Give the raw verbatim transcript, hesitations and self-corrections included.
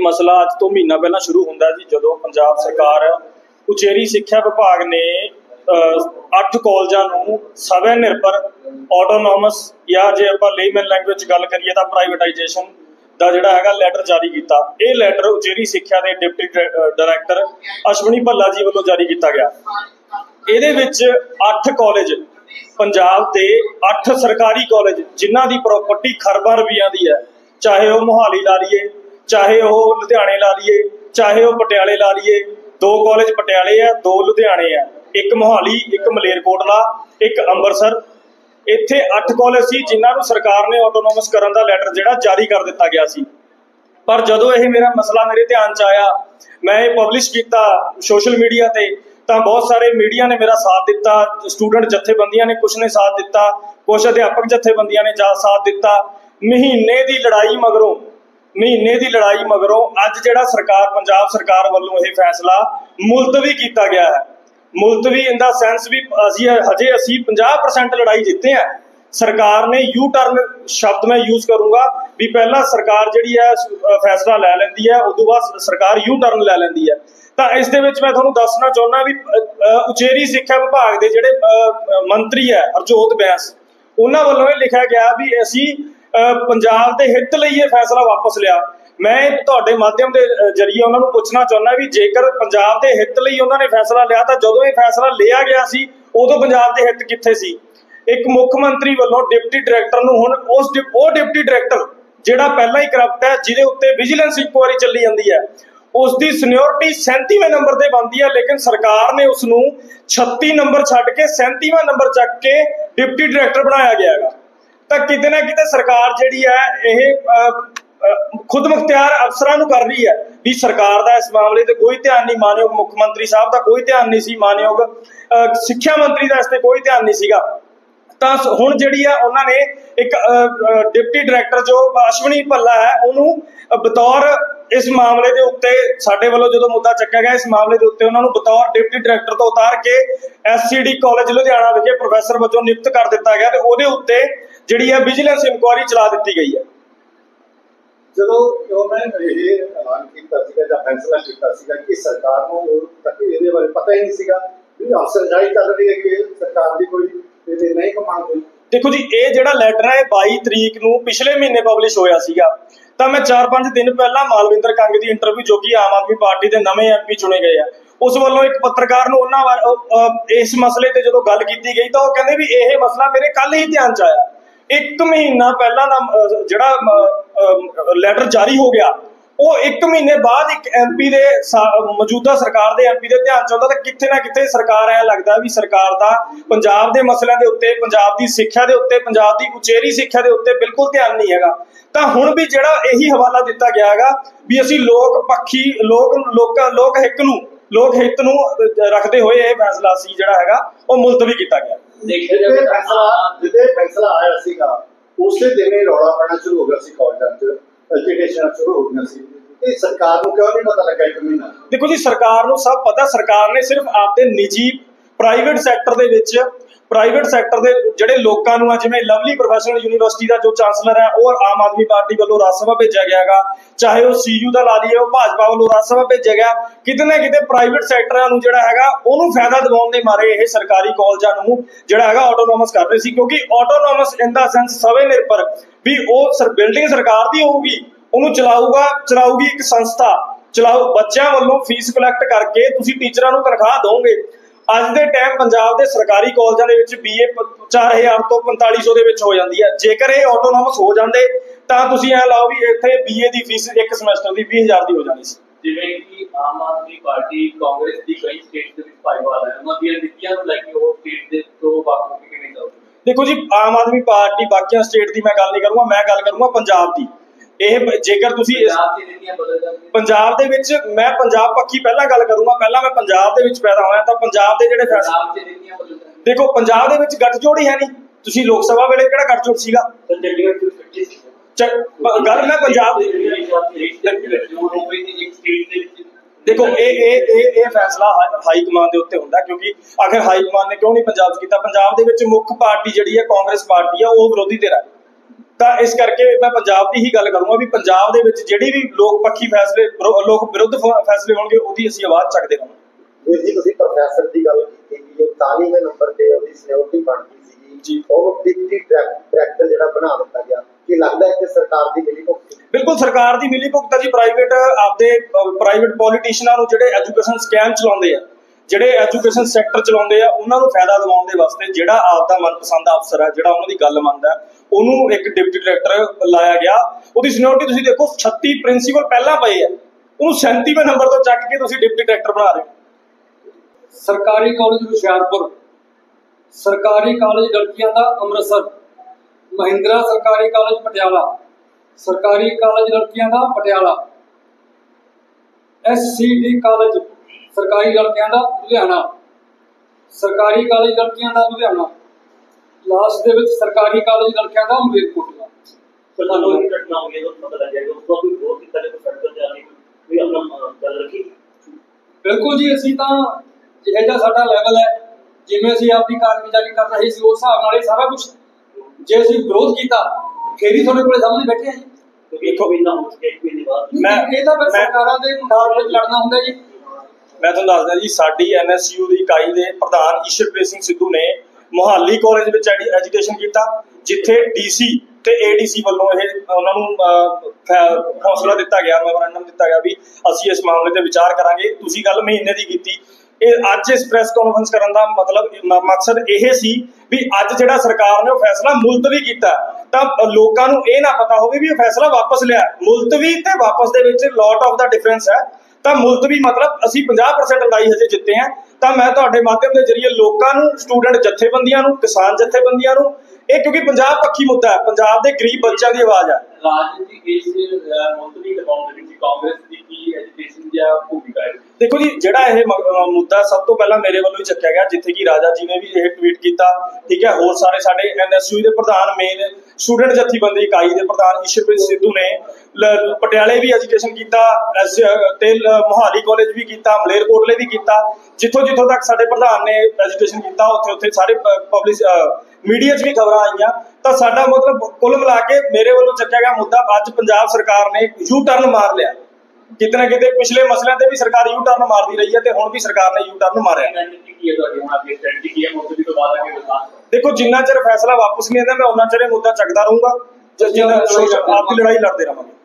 मसला अज तो महीना पहला शुरू होंदा जी, जदों पंजाब सरकार उचेरी सिक्ख्या विभाग ने अठ कॉलेजां नूं सवै निर्भर ऑटोनोमस या जे आपां लेमैन लैंगुएज गल करिए तां प्राइवेटाइजेशन दा जिहड़ा हैगा लैटर जारी किया। यह लैटर उचेरी सिक्ख्या के डिप्टी डायरैक्टर अश्वनी भल्ला जी वालों जारी किया गया। इहदे विच अठ कॉलेज पंजाब के अठ सरकारी कॉलेज जिन्हां दी प्रॉपर्टी खरबां रुपइयां दी है, चाहे वह मोहाली ला लीए, चाहे वह लुधियाने ला लीए, चाहे वह पटियाले ला लीए। दो कॉलेज पटियाले है, दो लुधियाने है, एक मोहाली, एक मलेरकोटला, एक अंबरसर। इत्थे अठ कॉलेज सी जिन्हां नूं सरकार ने ऑटोनोमस करन दा लैटर जिहड़ा जारी कर दिता गया सी। पर जदों यह मेरा मसला मेरे ध्यान च आया, मैं ये पब्लिश किया सोशल मीडिया ते, तो बहुत सारे मीडिया ने मेरा साथ दिता, स्टूडेंट जथेबंदियां ने कुछ ने साथ दिता, कुछ अध्यापक जथेबंदियां ने जा साथ दिता। महीने की लड़ाई मगरों महीने की लड़ाई मगरों अज जिहड़ा सरकार पंजाब सरकार वालों यह फैसला मुलतवी किया गया है। मुलतवी इन द सेंस भी असी हजे असी पचास परसेंट लड़ाई जीते हैं। सरकार ने यू टर्न शब्द मैं यूज करूँगा भी पहला सरकार जिहड़ी है फैसला लै लैंदी है, उस तो बाद सरकार यू टर्न लै लैंदी है। तो इस दे विच मैं तुहानूं दसना चाहुंदा भी उचेरी सिक्ख्या विभाग के जिहड़े मंत्री है हरजोत बैंस, उन्हां वल्लों ये लिखा गया भी असी पंजाब के हित लई ये फैसला वापस लिया। मैं तुहाडे माध्यम के जरिए उन्होंने पूछना चाहुंदा भी जेकर पंजाब के हित लई उन्होंने फैसला लिया तो जदों ये फैसला लिया गया सी उदों पंजाब के हित कित्थे सी? एक मुख मंत्री वालों डिप्टी डायरैक्टर नूं हुण उस वो डिप्टी डायरैक्टर जिहड़ा पहला ही करप्ट है, जिहदे उत्ते विजिलेंस इंक्वायरी चली जाती है, उसकी सीनियोरिटी सैंतीवें नंबर से बनती है, लेकिन सरकार ने उसनूं छत्ती नंबर छड्ड के सैंतीवां नंबर चक के डिप्टी डायरैक्टर बनाया गया है। तो किते ना किते सरकार जिहड़ी है यह खुद मुख्तियार अफसरां नूं कर रही है भी सरकार का इस मामले से कोई ध्यान नहीं, मानयोग मुख मंत्री साहब का कोई ध्यान नहीं सी, मानयोग सिक्ख्या मंत्री का इस पर कोई ध्यान नहीं सीगा। तो हुण जिहड़ी है उन्होंने एक डिप्टी डायरैक्टर जो अश्वनी भल्ला है उन्होंने बतौर इस मामले के उत्ते साडे वालों जो मुद्दा चक्या गया, इस मामले के उत्ते उन्होंने बतौर डिप्टी डायरैक्टर तो उतार के S C D college Ludhiana विखे प्रोफैसर वजों नियुक्त कर दिता गया। तो उहदे उत्ते जिहड़ी है विजिलेंस इंक्वायरी चला दी गई है। ਜਦੋਂ ਉਹਨਾਂ ਨੇ ਇਹ ਐਲਾਨ ਕੀਤਾ ਸੀਗਾ ਜਾਂ ਫੈਸਲਾ ਕੀਤਾ ਸੀਗਾ ਕਿ ਸਰਕਾਰ ਨੂੰ ਤੱਕ ਇਹਦੇ ਬਾਰੇ ਪਤਾ ਹੀ ਨਹੀਂ ਸੀਗਾ ਵੀ ਅਫਸਰਸ਼ਾਹੀ ਚੱਲ ਰਹੀ ਹੈ ਕਿ ਸਰਕਾਰ ਦੀ ਕੋਈ ਇਹਦੇ ਨਹੀਂ ਕਮਾਂਡ ਹੋਈ। देखो जी, ये जिहड़ा लैटर है बाई तरीक नूं पिछले महीने पबलिश होया सीगा। तो मैं चार पांच दिन पहला मालविंदर कंग की इंटरव्यू जो कि आम आदमी पार्टी के नवे एम पी चुने गए हैं, उस वालों एक पत्रकार नूं उन्हां इस मसले ते जदों गल कीती गई तो वह कहंदे भी यह मसला मेरे कल ही ध्यान च आया। एक महीना पहला दा जिहड़ा लैटर जारी हो गया, वो एक महीने बाद एक एम पी दे मौजूदा सरकार के एम पी के ध्यान च आउंदा। तो किते ना किते सरकार ऐ लगदा भी सरकार का पंजाब के मसलों के उत्ते, पंजाब की सिक्ख्या के उत्ते, पंजाब की उचेरी सिक्ख्या के उत्ते बिल्कुल ध्यान नहीं हैगा। तो हुण भी जिहड़ा यही हवाला दिता गया है भी असीं लोक पक्षी लोक लोक लोक हित नूं लोक हित नूं रखते हुए यह फैसला सी जिहड़ा हैगा वो मुलतवी किया गया। देखिए फैसला जिहदे फैसला आया सीगा उस दिन ही रौला पैना शुरू हो गया सी, कॉलेजां च एजुकेशन शुरू हो गई सी। सरकार को क्यों नहीं पता लगा एक महीना? देखो जी, सरकार को सब पता, सरकार ने सिर्फ आपके निजी प्राइवेट सैक्टर दे विच प्राइवेट सैक्टर के जोड़े लोगों को जिवें लवली प्रोफैशनल यूनिवर्सिटी का जो चांसलर है वो आम आदमी पार्टी वालों राज्य सभा भेजा गया गा, चाहे वो सी यू का ला लीए वो भाजपा वालों राज्य सभा भेजा गया। किते ना किते प्राइवेट सैक्टरां नूं जिहड़ा हैगा उहनूं फायदा दिवाउण दे मारे ये सरकारी कॉलेजां नूं जिहड़ा हैगा ऑटोनोमस कर रहे सी, क्योंकि ऑटोनोमस इन द सेंस सवे निर्भर भी वो सर बिल्डिंग सरकार की होगी, उन्होंने चलाऊगा चलाऊगी एक संस्था चलाओ, बच्चों वालों फीस कलैक्ट करके तुसीं टीचरां नूं तनख्वाह दोगे। अज के टाइम पंजाब के सरकारी कॉलेजों के बी ए चार हज़ार तो पैंताली सौ हो जाती है। जेकर ये ऑटोनोमस हो जाते तो तुसीं ऐ लाओ भी इत्थे बी ए की फीस एक समैसटर की बीस हज़ार की हो जानी सी। जिवें कि आम आदमी पार्टी कांग्रेस की कई स्टेट के भाईवाल है, उन्हां दी नीतियां नूं लैके वो स्टेट दे तो बाकी किवें जाऊगी? देखो जी, आम आदमी पार्टी बाकी स्टेट की मैं गल नहीं करूँगा, मैं गल करूँगा पंजाब की। ਇਹ ਜੇਕਰ ਤੁਸੀਂ पंजाब ਦੇ ਵਿੱਚ मैं पंजाब पक्षी पहला गल करूँगा, पहला मैं पंजाब ਦੇ ਵਿੱਚ पैदा होया तो पंजाब ਦੇ ਜਿਹੜੇ फैसले देखो पंजाब ਦੇ ਵਿੱਚ गठजोड़ ही है नहीं। ਤੁਸੀਂ लोक सभा वेले ਕਿਹੜਾ गठजोड़ ਸੀਗਾ? गल मैं पंजाब देखो ये ये ये फैसला हाई कमान के उत्ते हुंदा, क्योंकि आखिर हाई कमान ने क्यों नहीं पंजाब कीता? पंजाब दे विच मुख पार्टी जिहड़ी है कांग्रेस पार्टी है वो विरोधी धिर है। ਤਾਂ ਇਸ ਕਰਕੇ ਮੈਂ ਪੰਜਾਬ ਦੀ ਹੀ ਗੱਲ ਕਰੂੰਗਾ ਵੀ ਪੰਜਾਬ ਦੇ ਵਿੱਚ ਜਿਹੜੀ ਵੀ ਲੋਕ ਪੱਖੀ ਫੈਸਲੇ ਲੋਕ ਵਿਰੁੱਧ ਫੈਸਲੇ ਹੋਣਗੇ ਉਹਦੀ ਅਸੀਂ ਆਵਾਜ਼ ਚੱਕਦੇ ਰਹਾਂਗੇ। ਵੀਰ ਜੀ ਤੁਸੀਂ ਪ੍ਰੋਫੈਸਰ ਦੀ ਗੱਲ ਕੀਤੀ ਕਿ ਇਕਤਾਲੀਵੇਂ ਨੰਬਰ ਤੇ ਉਹਦੀ ਸਿਕਿਉਰਿਟੀ ਬਣ ਗਈ ਸੀਗੀ ਜੀ, ਉਹ ਡਿਪਟੀ ਡਾਇਰੈਕਟਰ ਜਿਹੜਾ ਬਣਾ ਦਿੱਤਾ ਗਿਆ, ਕੀ ਲੱਗਦਾ ਹੈ ਕਿ ਸਰਕਾਰ ਦੀ ਮਿਲੀ ਭੁਗਤ? ਬਿਲਕੁਲ ਸਰਕਾਰ ਦੀ ਮਿਲੀ ਭੁਗਤ ਜੀ। ਪ੍ਰਾਈਵੇਟ ਆਪਦੇ ਪ੍ਰਾਈਵੇਟ ਪੋਲੀਟੀਸ਼ੀਅਨਾਂ ਨੂੰ ਜਿਹੜੇ ਐਜੂਕੇਸ਼ਨ ਸਕੈਮ ਚਲਾਉਂਦੇ ਆ, ਜਿਹੜੇ ਐਜੂਕੇਸ਼ਨ ਸੈਕਟਰ ਚਲਾਉਂਦੇ ਆ, ਉਹਨਾਂ ਨੂੰ ਫਾਇਦਾ ਦਿਵਾਉਣ ਦੇ ਵਾਸਤੇ ਜਿਹੜਾ ਆਪਦਾ ਮਨਪਸੰਦ ਅਫਸਰ ਹੈ, ਜਿਹੜਾ ਉਹਨਾਂ ਦੀ ਗੱਲ ਮੰਨਦਾ, ਉਹਨੂੰ ਇੱਕ ਡਿਪਟੀ ਡਾਇਰੈਕਟਰ ਲਾਇਆ ਗਿਆ। ਉਹਦੀ ਸੀਨੀਅਰਿਟੀ ਤੁਸੀਂ ਦੇਖੋ ਛੱਤੀ ਪ੍ਰਿੰਸੀਪਲ ਪਹਿਲਾਂ ਪਏ ਆ, ਉਹਨੂੰ ਸੈਂਤੀਵੇਂ ਨੰਬਰ ਤੋਂ ਚੱਕ ਕੇ ਤੁਸੀਂ ਡਿਪਟੀ ਡਾਇਰੈਕਟਰ ਬਣਾ ਰਹੇ ਹੋ। ਸਰਕਾਰੀ ਕਾਲਜ ਹੁਸ਼ਿਆਰਪੁਰ, ਸਰਕਾਰੀ ਕਾਲਜ ਲੜਕੀਆਂ ਦਾ ਅੰਮ੍ਰਿਤਸਰ, ਮਹਿੰਦਰਾ ਸਰਕਾਰੀ ਕਾਲਜ ਪਟਿਆਲਾ, ਸਰਕਾਰੀ ਕਾਲਜ ਲੜਕੀਆਂ ਦਾ Patiala, S C D college ਸਰਕਾਰੀ ਲੜਕੀਆਂ ਦਾ ਲੁਧਿਆਣਾ, ਸਰਕਾਰੀ ਕਾਲਜ ਲੜਕੀਆਂ ਦਾ ਲੁਧਿਆਣਾ, ਲਾਸਟ ਦੇ ਵਿੱਚ ਸਰਕਾਰੀ ਕਾਲਜ ਲੜਕੀਆਂ ਦਾ ਮਲੇਰਕੋਟਲਾ। ਤੁਹਾਨੂੰ ਇਹ ਘਟਨਾ ਹੋ ਗਈ ਤਾਂ ਪਤਾ ਲੱਗ ਜਾਏਗਾ ਉਸ ਤੋਂ ਵੀ ਬਹੁਤ ਕਿਤਾ ਨੇ ਫੈਕਟਰ ਜਾਨੀ ਵੀ ਆਪਣਾ ਗੱਲ ਰੱਖੀ। ਬਿਲਕੁਲ ਜੀ, ਅਸੀਂ ਤਾਂ ਜਿਹੜਾ ਜਿਹਾ ਸਾਡਾ ਲੈਵਲ ਹੈ, ਜਿਵੇਂ ਅਸੀਂ ਆਪਣੀ ਕਾਰਗੁਜ਼ਾਰੀ ਕਰ ਰਹੇ ਸੀ ਉਸ ਹਿਸਾਬ ਨਾਲ ਇਹ ਸਾਰਾ ਕੁਝ, ਜੇ ਅਸੀਂ ਵਿਰੋਧ ਕੀਤਾ ਫਿਰ ਹੀ ਤੁਹਾਡੇ ਕੋਲੇ ਸਾਹਮਣੇ ਬੈਠੇ ਆ ਜੀ। ਦੇਖੋ ਵੀ ਨਾ ਹੋ ਚੁੱਕੇ ਇੱਕ ਮਹੀਨੇ ਬਾਅਦ ਮੈਂ ਇਹ ਤਾਂ ਫਿਰ ਸਰਕਾਰਾਂ ਦੇ ਮੁਕਾਬਲੇ ਵਿੱਚ ਲੜਨਾ ਹੁੰਦਾ ਜੀ। ਮੈਂ ਤੁਹਾਨੂੰ ਦੱਸਦਾ ਜੀ, ਸਾਡੀ ਐਨ ਐਸ ਯੂ ਦੀ ਇਕਾਈ ਦੇ ਪ੍ਰਧਾਨ ਈਸ਼ਰਪ੍ਰੀਤ ਸਿੰਘ ਸਿੱਧੂ ਨੇ ਮੁਹਾਲੀ ਕਾਲਜ ਵਿੱਚ ਐਜੂਕੇਸ਼ਨ ਕੀਤਾ, ਜਿੱਥੇ ਡੀਸੀ ਤੇ ਏਡੀਸੀ ਵੱਲੋਂ ਇਹ ਉਹਨਾਂ ਨੂੰ ਹੌਸਲਾ ਦਿੱਤਾ ਗਿਆ, ਮੈਮੋਰੈਂਡਮ ਦਿੱਤਾ ਗਿਆ ਵੀ ਅਸੀਂ ਇਸ ਮਾਮਲੇ ਤੇ ਵਿਚਾਰ ਕਰਾਂਗੇ। ਤੁਸੀਂ ਗੱਲ ਮਹੀਨੇ ਦੀ ਕੀਤੀ, ਇਹ ਅੱਜ ਇਸ ਪ੍ਰੈਸ ਕਾਨਫਰੰਸ ਕਰਨ ਦਾ ਮਤਲਬ ਮਕਸਦ ਇਹ ਸੀ ਵੀ ਅੱਜ ਜਿਹੜਾ ਸਰਕਾਰ ਨੇ ਉਹ ਫੈਸਲਾ ਮੁਲਤਵੀ ਕੀਤਾ, ਤਾਂ ਲੋਕਾਂ ਨੂੰ ਇਹ ਨਾ ਪਤਾ ਹੋਵੇ ਵੀ ਇਹ ਫੈਸਲਾ ਵਾਪਸ ਲਿਆ। ਮੁਲਤਵੀ ਤੇ ਵਾਪਸ ਦੇ ਵਿੱਚ ਲੋਟ ਆਫ ਦਾ ਡਿਫਰੈਂਸ ਹੈ। ਤਾਂ ਮੁਲਤਵੀ ਮਤਲਬ ਅਸੀਂ ਪੰਜਾਹ ਪਰਸੈਂਟ ਲੜਾਈ ਹਜੇ ਜਿੱਤੇ ਆ। ਤਾਂ ਮੈਂ ਤੁਹਾਡੇ ਮਾਧਿਅਮ ਦੇ ਜ਼ਰੀਏ ਲੋਕਾਂ ਨੂੰ, ਸਟੂਡੈਂਟ ਜਥੇਬੰਦੀਆਂ ਨੂੰ, ਕਿਸਾਨ ਜਥੇਬੰਦੀਆਂ ਨੂੰ, ਇਹ ਕਿਉਂਕਿ ਪੰਜਾਬ ਪੱਖੀ ਮੁੱਦਾ ਹੈ, ਪੰਜਾਬ ਦੇ ਗਰੀਬ ਬੱਚਿਆਂ ਦੀ ਆਵਾਜ਼ ਹੈ। ਰਾਜਨੀਤੀ ਇਸ ਮੁਲਤਵੀ ਕਰਵਾਉਣ ਦੇ ਵਿੱਚ ਕਾਂਗਰਸ ਦੀ ਕੀ ਐਜੂਕੇਸ਼ਨ ਜਾਂ ਭੂਮਿਕਾ ਹੈ? ਦੇਖੋ ਜੀ, ਜਿਹੜਾ ਇਹ ਮੁੱਦਾ ਸਭ ਤੋਂ ਪਹਿਲਾਂ ਮੇਰੇ ਵੱਲੋਂ ਹੀ ਚੱਕਿਆ ਗਿਆ, ਜਿੱਥੇ ਕਿ ਰਾਜਾ ਜੀ ਨੇ ਵੀ ਇਹ ਟਵੀਟ ਕੀਤਾ, ਠੀਕ ਹੈ। ਹੋਰ ਸਾਰੇ ਸਾਡੇ ਐਨ ਐਸ ਯੂ ਦੇ ਪ੍ਰਧਾਨ, ਮੇਨ ਸਟੂਡੈਂਟ ਜਥੇਬੰਦੀ ਇਕਾਈ ਦੇ ਪ੍ਰਧਾਨ ਈਸ਼ਰਪ੍ਰੀਤ ਸਿੱਧੂ ਨੇ ਪਟਿਆਲੇ ਵੀ ਐਜੂਕੇਸ਼ਨ ਕੀਤਾ ਤੇ ਮੋਹਾਲੀ ਕਾਲਜ ਵੀ ਕੀਤਾ, ਮਲੇਰਕੋਟਲੇ ਵੀ ਕੀਤਾ। ਜਿੱਥੋਂ ਜਿੱਥੋਂ ਤੱਕ ਸਾਡੇ ਪ੍ਰਧਾਨ ਨੇ ਐਜੂਕੇਸ਼ਨ ਕੀਤਾ ਉੱਥੇ ਉੱਥੇ ਸਾਰੇ ਪਬਲਿਕ ਮੀਡੀਆ 'ਚ ਵੀ ਖਬਰਾਂ ਆਈਆਂ। ਤਾਂ ਸਾਡਾ ਮਤਲਬ ਕੁੱਲ ਮਿਲਾ ਕੇ ਮੇਰੇ ਵੱਲੋਂ ਚੱਕਿਆ ਗਿਆ ਮੁੱਦਾ, ਅੱਜ ਪੰਜਾਬ ਸਰਕਾਰ ਨੇ ਯੂ ਟਰਨ ਮਾਰ ਲਿਆ। ਕਿਤੇ ਨਾ ਕਿਤੇ ਪਿਛਲੇ ਮਸਲਿਆਂ ਤੇ ਵੀ ਸਰਕਾਰ ਯੂ ਟਰਨ ਮਾਰਦੀ ਰਹੀ ਹੈ ਤੇ ਹੁਣ ਵੀ ਸਰਕਾਰ ਨੇ ਯੂ ਟਰਨ ਮਾਰਿਆ। ਦੇਖੋ, ਜਿੰਨਾ ਚਿਰ ਫੈਸਲਾ ਵਾਪਸ ਨਹੀਂ ਆਉਂਦਾ ਮੈਂ ਉਹਨਾਂ ਚਿਰ ਇਹ ਮੁੱਦਾ ਚੱਕਦਾ ਰਹੂੰਗਾ, ਜਿੰਨਾ ਆਪਦੀ ਲੜਾਈ ਲੜਦੇ ਰਹਾਂਗੇ।